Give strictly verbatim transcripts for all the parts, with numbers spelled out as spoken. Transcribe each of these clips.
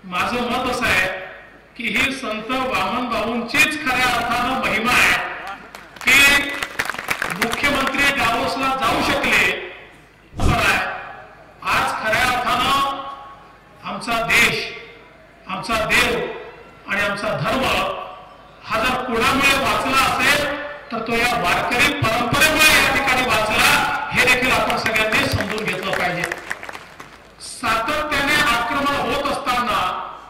माझं मत असं आहे की ही संत वामन भाऊंचीच खऱ्या अर्थानं महिमा आहे की मुख्यमंत्री डावोसला जाऊ शकले। आज खऱ्या अर्थानं आमचा देश, आमचा देव आणि आमचा धर्म हा जर कोणामुळे वाचला असेल तर तो या वारकरी परंपरेमुळे या ठिकाणी वाचला, हे देखील आपण सगळ्यांनी समजून घेतलं पाहिजे। सातत्याने आक्रमण होत असताना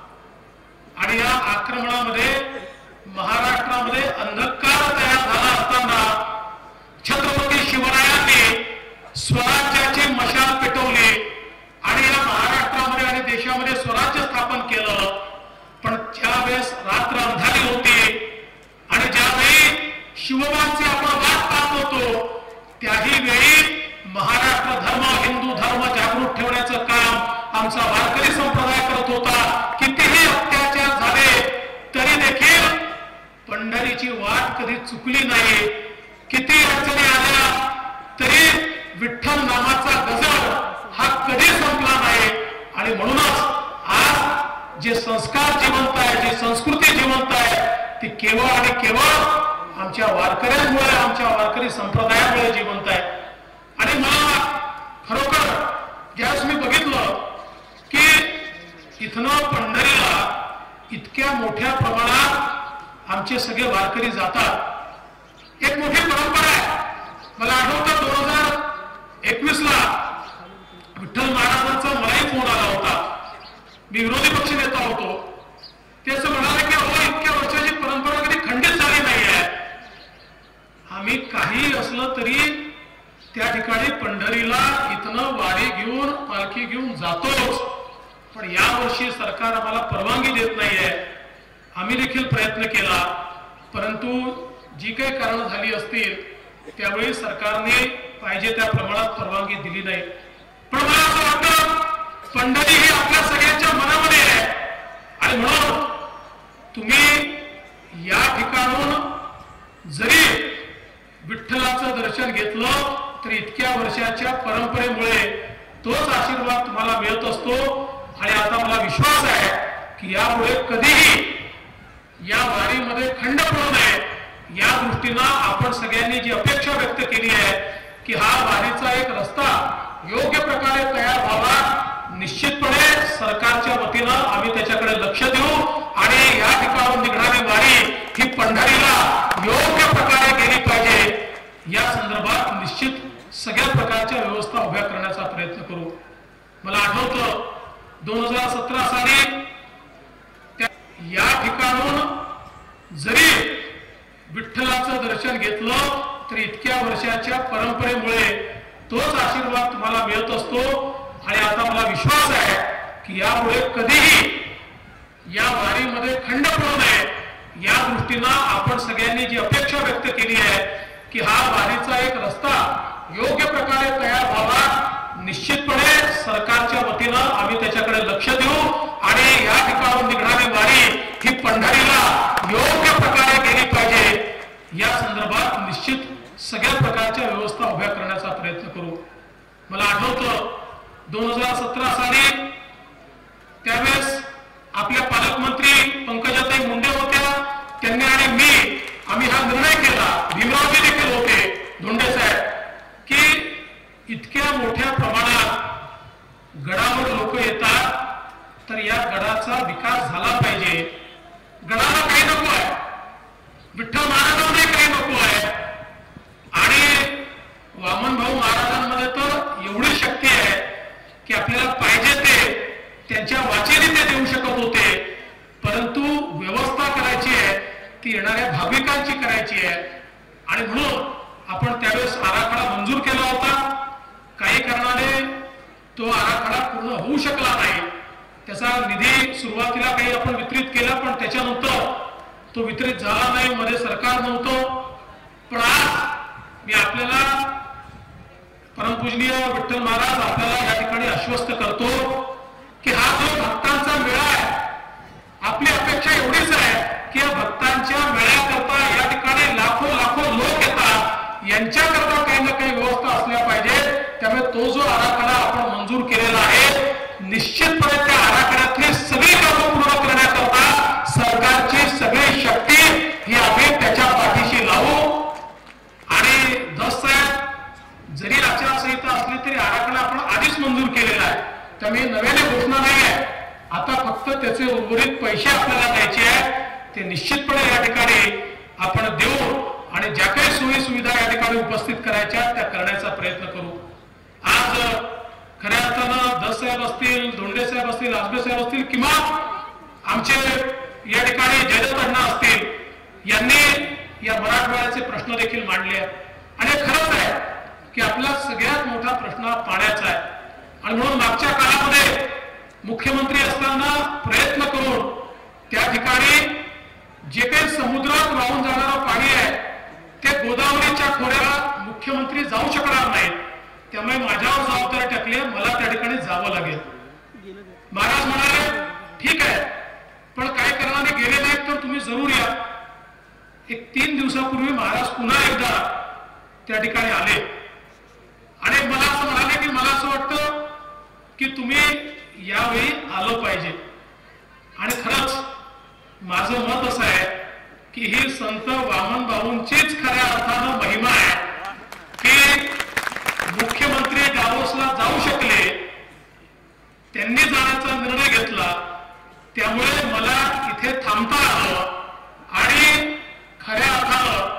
आणि या आक्रमणामध्ये महाराष्ट्रामध्ये अंधकार तयार झाला असताना छत्रपती शिवरायांनी स्वराज्याची मशाल पेटवली आणि या महाराष्ट्रामध्ये आणि देशामध्ये स्वराज्य स्थापन केलं। पण ज्यावेळेस रात्र अंधारी होती आणि ज्यावेळी शिवबांची आपण वाट पाहत होतो त्याही वेळी महाराष्ट्र धर्म, हिंदू धर्म जागृत ठेवण्याचं काम आमचा वारकरी संप्रदाय करत होता। कितीही अत्याचार झाले तरी देखील पंढरीची वाट कधी चुकली नाही। किती अडचणी आल्या तरी विठ्ठल नामाचा गजर हा कधी संपला नाही। आणि म्हणूनच आज जे संस्कार जिवंत आहे, जी संस्कृती जिवंत आहे ती केवळ आणि केवळ आमच्या वारकऱ्यांमुळे, आमच्या वारकरी संप्रदायामुळे जिवंत आहे। आणि मला खरोखर ज्यावेळेस मी बघितलं की इथनं पंढरीला इतक्या मोठ्या प्रमाणात आमचे सगळे वारकरी जातात, एक मोठी परंपरा आहे। मला आठवतं दोन हजार एकवीस ला विठ्ठल महाराजांचा मलाही फोन आला होता, मी विरोधी पक्ष नेता होतो। ते असं म्हणाले की अहो इतक्या वर्षाची परंपरा कधी खंडित झाली नाही आहे। आम्ही काही असलं तरी त्या ठिकाणी पंढरीला इथनं वारी घेऊन, पालखी घेऊन जातोच, पण यावर्षी सरकार आम्हाला परवानगी देत नाहीये। आम्ही देखील प्रयत्न केला, परंतु जी काही कारणं झाली असतील त्यावेळी सरकारने पाहिजे त्या प्रमाणात परवानगी दिली नाही। पण मला असं वाटतं पंढरी ही आपल्या सगळ्यांच्या मनामध्ये आहे आणि म्हणून तुम्ही या ठिकाणून जरी विठ्ठलाचं दर्शन घेतलं तर इतक्या वर्षाच्या परंपरेमुळे तोच आशीर्वाद तुम्हाला मिळत असतो। आणि आता मला विश्वास आहे की यापुढे कधीही या वारीमध्ये खंड पडू नये, या दृष्टीनं आपण सगळ्यांनी जी अपेक्षा व्यक्त केली आहे की हा वारीचा एक रस्ता योग्य प्रकारे तयार व्हावा, निश्चितपणे सरकारच्या वतीनं आम्ही त्याच्याकडे लक्ष देऊ आणि या ठिकाणून निघणारी वारी ही पंढरीला योग्य प्रकारे गेली पाहिजे। या संदर्भात निश्चित सगळ्या प्रकारच्या व्यवस्था उभ्या करण्याचा प्रयत्न करू। मला आठवतं दोन हजार सतरा साली या ठिकाणून जरी विठ्ठलाचं दर्शन घेतलं तर इतक्या वर्षाच्या परंपरेमुळे तोच आशीर्वाद तुम्हाला मिळत असतो। आणि आता मला विश्वास आहे की यापुढे कधीही या वारीमध्ये खंड पडू नये, या दृष्टीनं आपण सगळ्यांनी जी अपेक्षा व्यक्त केली आहे की हा वारीचा एक रस्ता योग्य प्रकारे तयार व्हावा, निश्चितपणे सरकारच्या वतीनं आम्ही त्याच्याकडे लक्ष देऊ आणि या ठिकाणून निघणारी वारी ही पंढरीला योग्य प्रकारे गेली पाहिजे। या संदर्भात निश्चित सगळ्या प्रकारच्या व्यवस्था उभ्या करण्याचा प्रयत्न करू। मला आठवतं दोन हजार सतरा साली त्यावेळेस आपल्या पालकमंत्री पंकजाताई मुंडे होत्या, त्यांनी आणि मी आम्ही हा निर्णय केला, भीमरावजी देखील होते धोंडे साहेब, की इतक्या मोठ्या प्रमाणात गडावर लोक येतात तर या गडाचा विकास झाला पाहिजे। गडाला काही नको आहे, विठ्ठल महाराजांमध्ये काही नको आहे आणि वामन भाऊ महाराजांमध्ये तर एवढी शक्ती आहे की आपल्याला पाहिजे ते त्यांच्या वाचेने ते देऊ शकत होते, परंतु व्यवस्था करायची आहे ती येणाऱ्या भाविकांची करायची आहे। आणि म्हणून आपण त्यावेळेस आराखडा मंजूर केला होता, काही कारणाने तो आराखडा पूर्ण होऊ शकला नाही। त्याचा निधी सुरुवातीला काही आपण वितरित केला, पण त्याच्यानंतर तो वितरित झाला नाही, मध्ये सरकार नव्हतं। पण आज मी आपल्याला परमपूजनीय विठ्ठल महाराज आपल्याला या ठिकाणी आश्वस्त करतो की हा जो भक्तांचा मेळा आहे, आपली अपेक्षा एवढीच आहे की या भक्तांच्या मेळ्याकरता या ठिकाणी लाखो लाखो लोक येतात, यांच्याकरता काही ना काही व्यवस्था असल्या पाहिजे। त्यामुळे तो जो आराखडा आपण मंजूर केलेला आहे, निश्चितपणे त्या आराखड्यातली सगळी कामं त्यामुळे नव्याने घोषणा नाही आहे, आता फक्त त्याचे उर्वरित पैसे आपल्याला द्यायचे आहे, ते निश्चितपणे या ठिकाणी आपण देऊ आणि ज्या काही सोयी सुविधा या ठिकाणी उपस्थित करायच्या त्या करण्याचा प्रयत्न करू. आज खऱ्या अर्थानं दस साहेब असतील, धोंडे साहेब असतील, आजबे साहेब असतील किंवा आमचे या ठिकाणी जयदत्त अण्णा असतील, यांनी या मराठवाड्याचे प्रश्न देखील मांडले आहेत. आणि खरंच आहे की आपला सगळ्यात मोठा प्रश्न पाण्याचा आहे. आणि म्हणून मागच्या काळामध्ये मुख्यमंत्री असताना प्रयत्न करून त्या ठिकाणी जे काही समुद्रात वाहून जाणारं पाणी आहे ते गोदावरीच्या खोऱ्याला मुख्यमंत्री जाऊ शकणार नाहीत, त्यामुळे माझ्यावर जबाबदारी टाकली, मला त्या ठिकाणी जावं लागेल. महाराज म्हणाले ठीक आहे, पण काही कारणाने गेले नाहीत तर तुम्ही जरूर या. एक तीन दिवसापूर्वी महाराज पुन्हा एकदा त्या ठिकाणी आले आणि मला असं म्हणाले की मला असं वाटतं की तुम्ही यावेळी आलं पाहिजे. आणि खरंच माझं मत असं आहे की ही संत वामन भाऊंचीच खऱ्या अर्थानं महिमा आहे की मुख्यमंत्री डावोसला जाऊ शकले, त्यांनी जाण्याचा निर्णय घेतला, त्यामुळे मला इथे थांबता आलं. आणि खऱ्या अर्थानं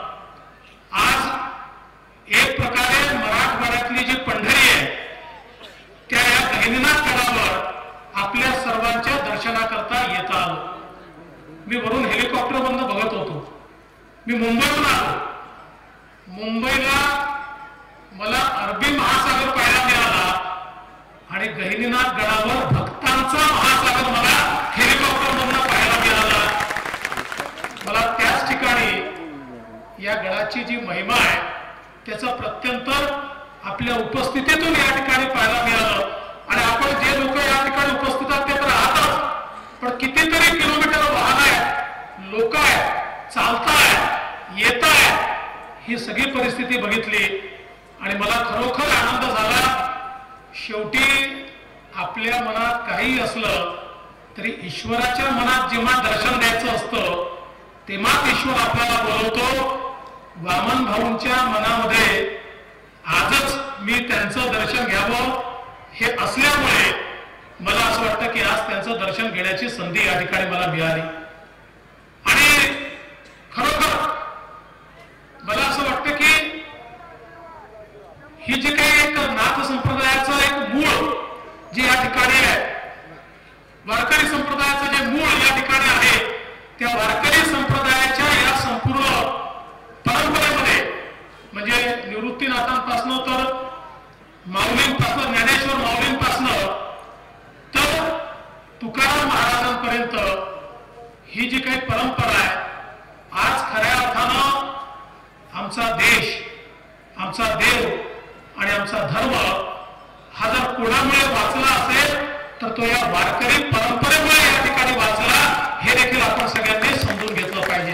आज एक प्रकारे मराठवाड्यातली जी पंढरी आहे त्या या गहिनीनाथ गडावर आपल्या सर्वांच्या दर्शनाकरता येता आलं. मी वरून हेलिकॉप्टर बंद बघत होतो. मी मुंबईहून आलो. मुंबईला मला अरबी महासागर पाहायला मिळाला आणि गहिनीनाथ गडावर भक्तांचा महासागर मला हेलिकॉप्टर मधून पाहायला मिळाला. मला त्याच ठिकाणी या गडाची जी महिमा आहे त्याचा प्रत्यंतर आपल्या उपस्थितीतून या ठिकाणी पाहायला मिळालं. आणि आपण जे लोक या ठिकाणी उपस्थित आहेत ते तर आहातच, पण कितीतरी किलोमीटर वाहन आहे, लोक आहेत, चालताय, येत आहे, ही सगळी परिस्थिती बघितली आणि मला खरोखर आनंद झाला. शेवटी आपल्या मनात काही असलं तरी ईश्वराच्या मनात जेव्हा दर्शन द्यायचं असतं तेव्हाच ईश्वर आपल्याला बोलवतो. वामन भाऊंच्या मनामध्ये आजच मी त्यांचं दर्शन घ्यावं हे असल्यामुळे मला असं वाटतं की आज त्यांचं दर्शन घेण्याची संधी या ठिकाणी मला मिळाली. आणि खरोखर मला असं वाटतं की ही जी काही एक नाथ संप्रदायाचं एक मूळ जे या ठिकाणी आहे, वारकरी संप्रदायाचं जे मूळ या ठिकाणी आहे, त्या वारकरी संप्रदायाच्या या संपूर्ण परंपरेमध्ये म्हणजे निवृत्तीनाथांपासनं तर माऊलींपासनं, ज्ञानेश्वर माऊलींपासनं तर तुकाराम महाराजांपर्यंत ही जी काही परंपरा आहे, आज खऱ्या अर्थानं आमचा देश, आमचा देव आणि आमचा धर्म हा जर कोणामुळे वाचला असेल तर तो या वारकरी परंपरेमुळे या ठिकाणी वाचला, हे देखील आपण सगळ्यांनी समजून घेतलं पाहिजे.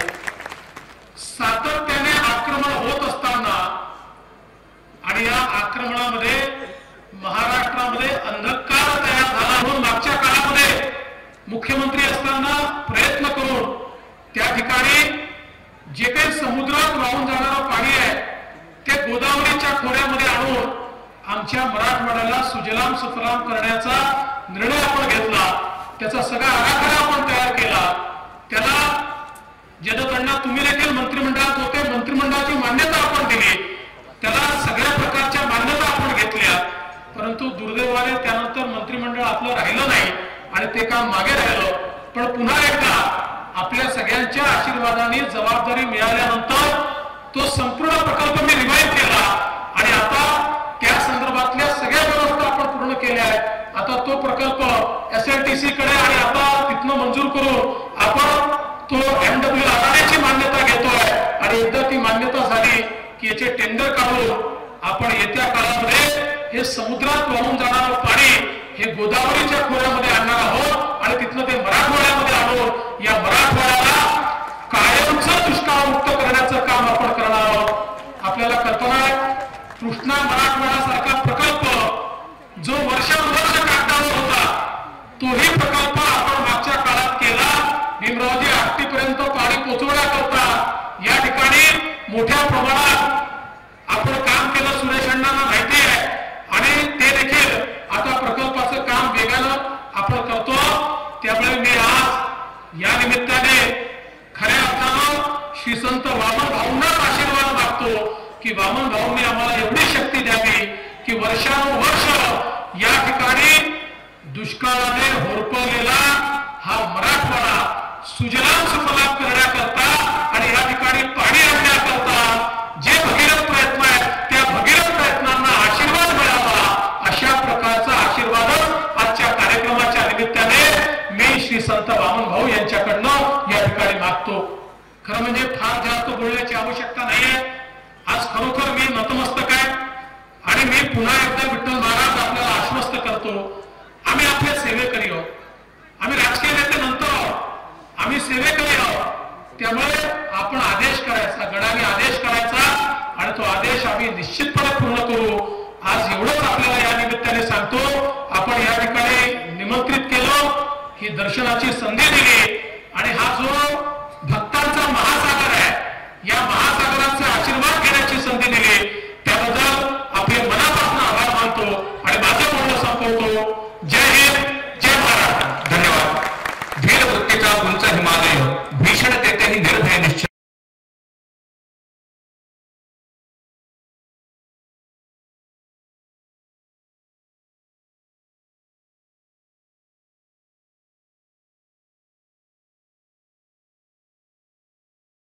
सातत्याने आक्रमण होत असताना आणि या आक्रमणामध्ये महाराष्ट्रामध्ये अंधकार तयार झाला म्हणून मागच्या काळामध्ये मुख्यमंत्री असताना प्रयत्न करून त्या ठिकाणी जे काही समुद्रात वाहून जाणारं पाणी आहे ते गोदावरीच्या खोऱ्यामध्ये आणून आमच्या मराठवाड्याला सुजलाम सुफलाम करण्याचा निर्णय आपण घेतला. त्याचा सगळा आराखडा आपण तयार केला. त्याला जयदत्त तुम्ही देखील मंत्रिमंडळात होते, मंत्रिमंडळाची मान्यता आपण दिली, त्याला सगळ्या प्रकारच्या मान्यता आपण घेतल्या. परंतु दुर्दैवाने त्यानंतर मंत्रिमंडळ आपलं राहिलं नाही आणि ते काम मागे राहिलं. पण पुन्हा एकदा आपल्या सगळ्यांच्या आशीर्वादाने जबाबदारी मिळाल्यानंतर तो संपूर्ण प्रकल्प मी रिवाईव्ह केला आणि आता त्या संदर्भातल्या सगळ्या व्यवस्था आपण पूर्ण केल्या आहेत. आता तो प्रकल्प एस एल टी सी कडे आणि आता तिथनं मंजूर करून आपण तो एमडब्ल्यू अदानीची मान्यता घेतोय आणि एकदा ती मान्यता झाली की याचे टेंडर काढून आपण येत्या काळामध्ये हे समुद्रात वाहून जाणारं पाणी हे गोदावरीच्या खोऱ्यामध्ये आणणार आहोत आणि तिथनं ते मराठवाड्यामध्ये आणून या मराठवाड्याला कायमचं दुष्काळमुक्त करण्याचं काम आपण करणार आहोत. आपल्याला कल्पना आहे कृष्णा मराठवाडा सारखा प्रकल्प जो वर्षानुवर्ष कागदावर होता तोही प्रकल्प आपण मागच्या काळात केला. भीमरावजी आष्टीपर्यंत पाणी पोहोचवण्याकरता या ठिकाणी मोठ्या प्रमाणात आपण काम केलं, सुरेश अण्णांना माहिती आहे आणि ते देखील आता प्रकल्पाचं काम वामन भाऊंनी आम्हाला एवढी शक्ती द्यावी की वर्षानुवर्ष या ठिकाणी दुष्काळाने होरपळलेला हा मराठवाडा सुजलाम सुफलाम करण्याकरता आणि या ठिकाणी पाणी आणण्याकरता जे भगीरथ प्रयत्न आहेत त्या भगीरथ प्रयत्नांना आशीर्वाद मिळावा अशा प्रकारचा आशीर्वाद आजच्या कार्यक्रमाच्या निमित्ताने मी श्री संत वामन भाऊ यांच्याकडनं या ठिकाणी मागतो। खरं म्हणजे फार जास्त बोलण्याची आवश्यकता नाहीये। आज खरोखर मी नतमस्तक आहे आणि मी पुन्हा एकदा विठ्ठल महाराज आपल्याला आश्वस्त करतो, आम्ही आपल्या सेवेकरी आहोत, आम्ही राजकीय नेते नंतर आहोत, आम्ही सेवेकरी आहोत। त्यामुळे आपण आदेश करायचा, गडाने आदेश करायचा आणि तो आदेश आम्ही निश्चितपणे पूर्ण करू। आज एवढंच आपल्याला या निमित्ताने सांगतो, आपण या ठिकाणी निमंत्रित केलं, ही दर्शनाची संधी दिली आणि हा जो